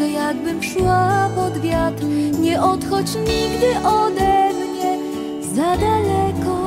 że jakbym szła pod wiatr. Nie odchodź nigdy ode mnie za daleko.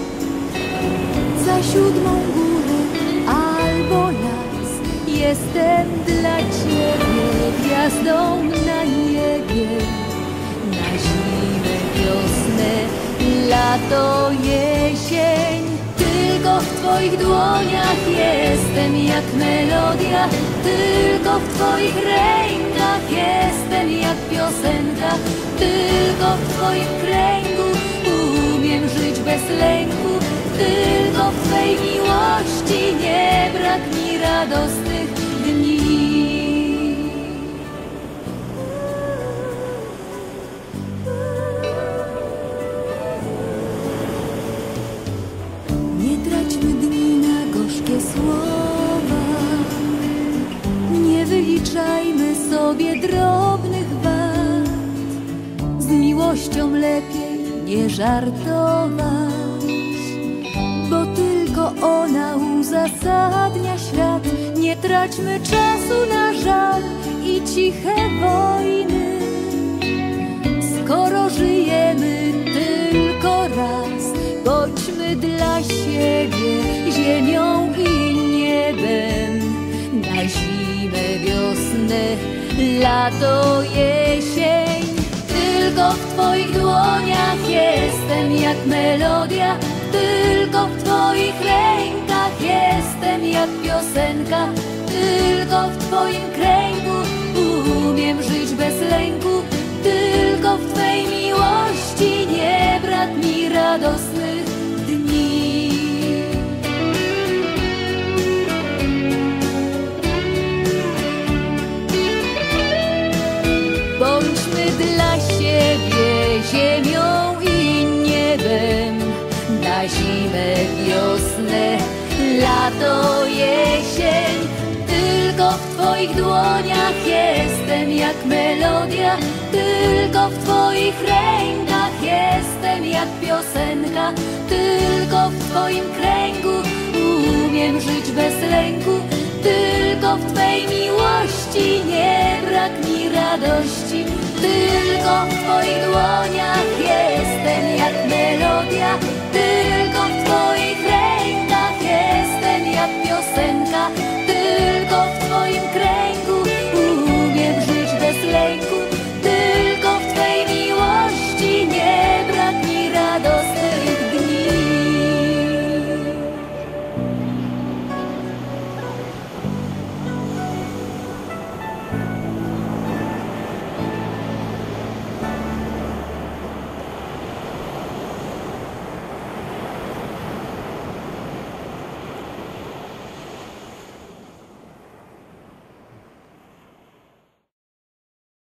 Za siódmą górę albo las, jestem dla ciebie gwiazdą na niebie. Na zimę, wiosnę, lato, jesień, tylko w twoich dłoniach jestem jak melodia. Tylko w twoich rękach jestem jak piosenka. Tylko w twoim kręgu umiem żyć bez lęku. Tylko w twej miłości nie brak mi radosnych dni. Nie traćmy dni na gorzkie słowa. Nie wyliczajmy sobie drobnych wad. Z miłością lepiej nie żartować, bo tylko ona uzasadnia świat. Nie traćmy czasu na żal i ciche wojny. Skoro żyjemy tylko raz, bądźmy dla siebie ziemią i niebem. Na zimę, wiosnę, lato, jesień, tylko w twoich dłoniach jestem jak melodia. Tylko w twoich rękach jestem jak piosenka. Tylko w twoim kręgu umiem żyć bez lęku. Tylko w twej miłości nie brak mi radosnych dni. Bądźmy dla siebie ziemią i niebem. Na zimę, wiosnę, lato, jesień, tylko w twoich dłoniach jestem jak melodia. Tylko w twoich rękach jestem jak piosenka. Tylko w twoim kręgu umiem żyć bez lęku. Tylko w twej miłości nie brak mi radości. Tylko w twoich dłoniach jestem jak melodia. Tylko w